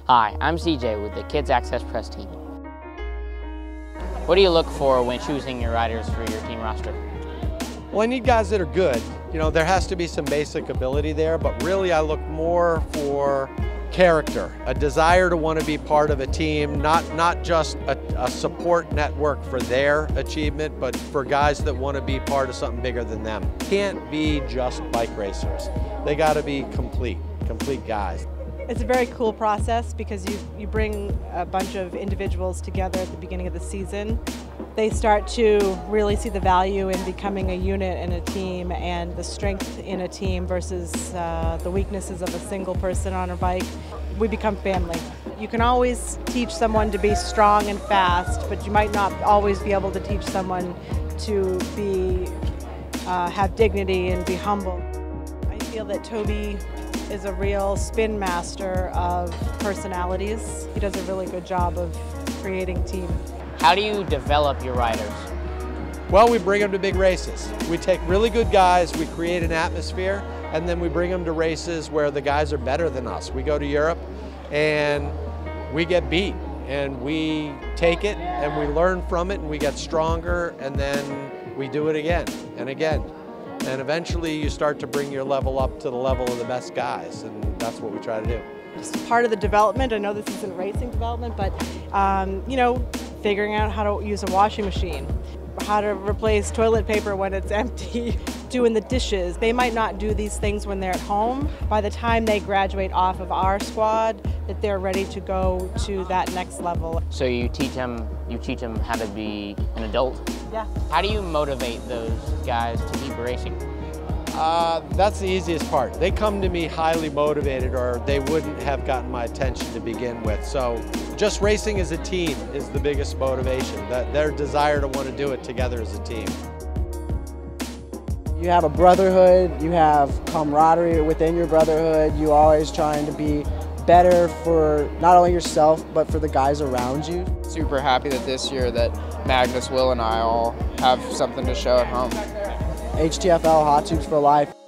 Hi, I'm CJ with the Kids Access Press team. What do you look for when choosing your riders for your team roster? Well, I need guys that are good. You know, there has to be some basic ability there, but really I look more for character, a desire to want to be part of a team, not just a support network for their achievement, but for guys that want to be part of something bigger than them. Can't be just bike racers. They got to be complete guys. It's a very cool process because you bring a bunch of individuals together at the beginning of the season. They start to really see the value in becoming a unit in a team and the strength in a team versus the weaknesses of a single person on a bike. We become family. You can always teach someone to be strong and fast, but you might not always be able to teach someone to have dignity and be humble. I feel that Toby is a real spin master of personalities. He does a really good job of creating team. How do you develop your riders? Well, we bring them to big races. We take really good guys, we create an atmosphere, and then we bring them to races where the guys are better than us. We go to Europe and we get beat, and we take it and we learn from it and we get stronger, and then we do it again and again. And eventually you start to bring your level up to the level of the best guys, and that's what we try to do. Just part of the development. I know this isn't racing development, but you know, figuring out how to use a washing machine, how to replace toilet paper when it's empty, doing the dishes. They might not do these things when they're at home. By the time they graduate off of our squad, that they're ready to go to that next level. So you teach them how to be an adult? Yeah. How do you motivate those guys to keep racing? That's the easiest part. They come to me highly motivated, or they wouldn't have gotten my attention to begin with. So just racing as a team is the biggest motivation, that their desire to want to do it together as a team. You have a brotherhood, you have camaraderie within your brotherhood. You're always trying to be better for not only yourself, but for the guys around you. Super happy that this year that Magnus, Will, and I all have something to show at home. HTFL, Hot Tubes for Life.